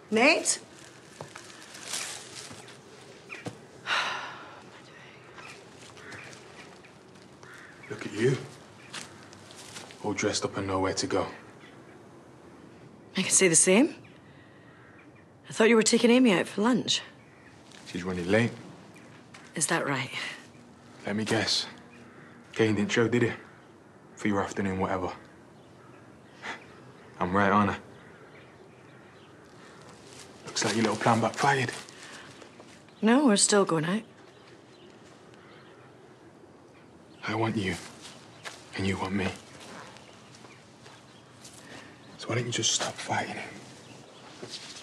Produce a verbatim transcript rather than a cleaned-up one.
Nate? Look at you. All dressed up and nowhere to go. I can say the same. I thought you were taking Amy out for lunch. She's running late. Is that right? Let me guess. Cain didn't show, did he? For your afternoon, whatever. I'm right, aren't I? Looks like your little plan backfired. No, we're still going out. I want you, and you want me. So why don't you just stop fighting?